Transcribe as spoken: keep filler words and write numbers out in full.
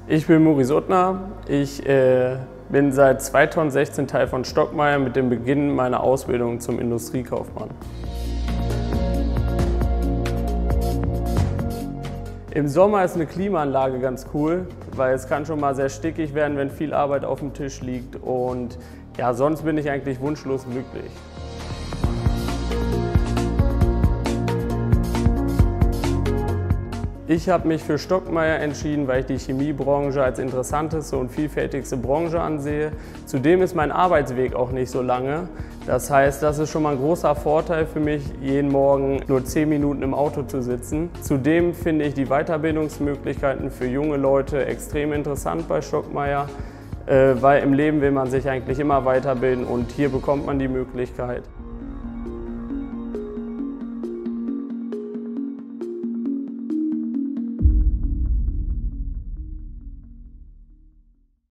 Ich bin Maurice Uttner. Ich äh, bin seit zweitausendsechzehn Teil von Stockmeier mit dem Beginn meiner Ausbildung zum Industriekaufmann. Im Sommer ist eine Klimaanlage ganz cool, weil es kann schon mal sehr stickig werden, wenn viel Arbeit auf dem Tisch liegt. Und ja, sonst bin ich eigentlich wunschlos glücklich. Ich habe mich für Stockmeier entschieden, weil ich die Chemiebranche als interessanteste und vielfältigste Branche ansehe. Zudem ist mein Arbeitsweg auch nicht so lange. Das heißt, das ist schon mal ein großer Vorteil für mich, jeden Morgen nur zehn Minuten im Auto zu sitzen. Zudem finde ich die Weiterbildungsmöglichkeiten für junge Leute extrem interessant bei Stockmeier, weil im Leben will man sich eigentlich immer weiterbilden und hier bekommt man die Möglichkeit.